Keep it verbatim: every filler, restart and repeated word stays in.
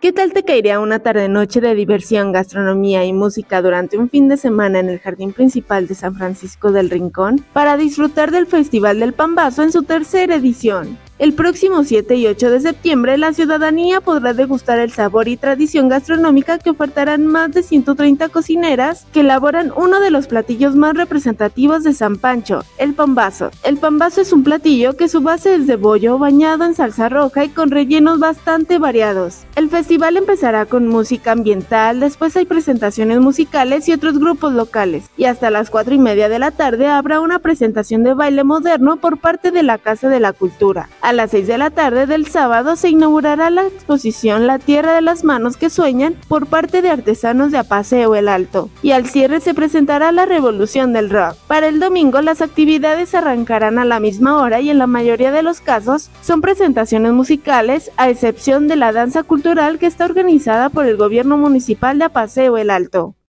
¿Qué tal te caería una tarde-noche de diversión, gastronomía y música durante un fin de semana en el jardín principal de San Francisco del Rincón para disfrutar del Festival del Pambazo en su tercera edición? El próximo siete y ocho de septiembre, la ciudadanía podrá degustar el sabor y tradición gastronómica que ofertarán más de ciento treinta cocineras que elaboran uno de los platillos más representativos de San Pancho, el pambazo. El pambazo es un platillo que su base es de bollo bañado en salsa roja y con rellenos bastante variados. El festival empezará con música ambiental, después hay presentaciones musicales y otros grupos locales, y hasta las cuatro y media de la tarde habrá una presentación de baile moderno por parte de la Casa de la Cultura. A las seis de la tarde del sábado se inaugurará la exposición La Tierra de las Manos que Sueñan por parte de artesanos de Apaseo el Alto, y al cierre se presentará La Revolución del Rock. Para el domingo las actividades arrancarán a la misma hora y en la mayoría de los casos son presentaciones musicales, a excepción de la danza cultural que está organizada por el gobierno municipal de Apaseo el Alto.